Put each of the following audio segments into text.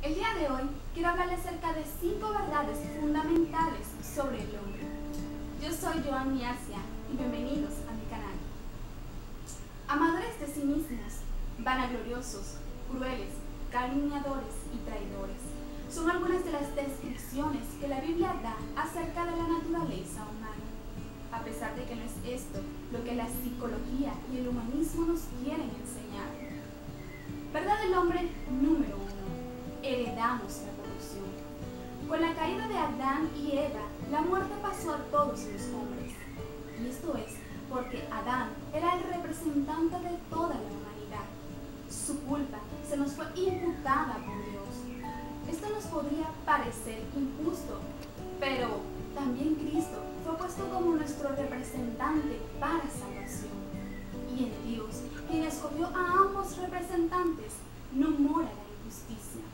El día de hoy quiero hablarles acerca de 5 verdades fundamentales sobre el hombre. Yo soy Joanny Asia y bienvenidos a mi canal. Amadores de sí mismos, vanagloriosos, crueles, calumniadores y traidores son algunas de las descripciones que la Biblia da acerca de la naturaleza humana. A pesar de que no es esto lo que la psicología y el humanismo nos quieren enseñar. Verdad del hombre número 1. Heredamos la corrupción. Con la caída de Adán y Eva, la muerte pasó a todos los hombres. Y esto es porque Adán era el representante de toda la humanidad. Su culpa se nos fue imputada por Dios. Esto nos podría parecer injusto, pero también Cristo fue puesto como nuestro representante para salvación. Y en Dios, quien escogió a ambos representantes, no mora la injusticia.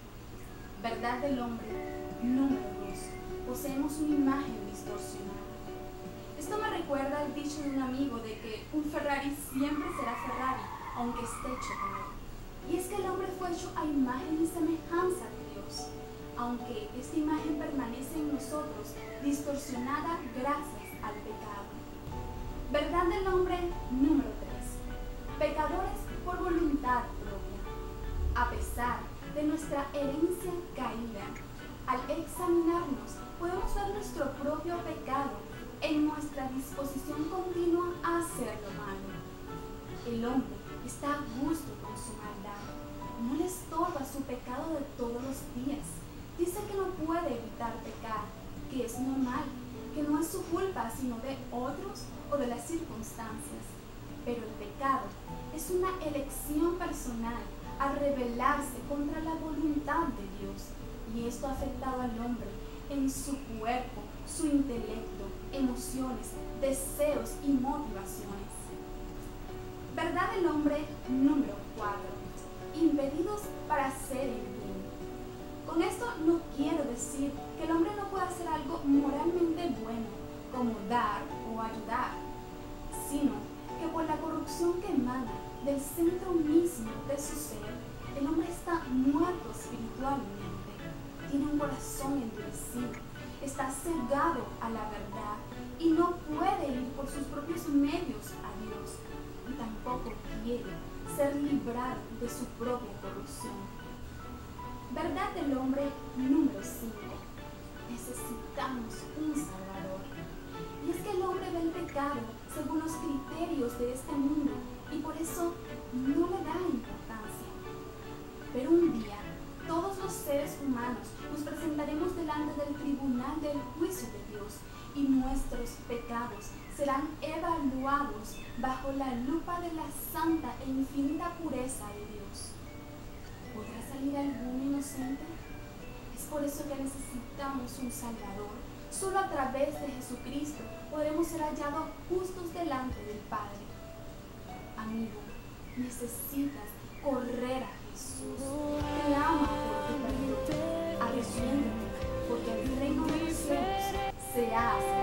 Verdad del hombre número 2. Poseemos una imagen distorsionada. Esto me recuerda el dicho de un amigo de que un Ferrari siempre será Ferrari, aunque esté hecho con él. Y es que el hombre fue hecho a imagen y semejanza de Dios, aunque esta imagen permanece en nosotros distorsionada gracias al pecado. Verdad del hombre número 3. Pecadores por voluntad propia. A pesar de nuestra herencia caída, al examinarnos podemos ver nuestro propio pecado en nuestra disposición continua a hacer lo malo. El hombre está a gusto con su maldad, no le estorba su pecado de todos los días. Dice que no puede evitar pecar, que es normal, que no es su culpa sino de otros o de las circunstancias. Pero el pecado es una elección personal a rebelarse contra la voluntad de Dios, y esto ha afectado al hombre en su cuerpo, su intelecto, emociones, deseos y motivaciones. Verdad del hombre número 4. Impedidos para hacer el bien. Con esto no quiero decir que el hombre no pueda hacer algo moralmente bueno, como dar o ayudar, sino que por la corrupción que emana del centro mismo de su ser, el hombre está muerto espiritualmente, tiene un corazón endurecido, está cegado a la verdad y no puede ir por sus propios medios a Dios, y tampoco quiere ser librado de su propia corrupción. Verdad del hombre número 5. Necesitamos un Salvador. Y es que el hombre ve el pecado según los criterios de este mundo y por eso no le da importancia. Pero un día, todos los seres humanos nos presentaremos delante del tribunal del juicio de Dios y nuestros pecados serán evaluados bajo la lupa de la santa e infinita pureza de Dios. ¿Podrá salir algún inocente? Es por eso que necesitamos un Salvador. Solo a través de Jesucristo podremos ser hallados justos delante del Padre. Amigo, necesitas correr a Jesús. Clama por tu perdón. Arrepiéntete, porque el reino de los cielos se ha acercado.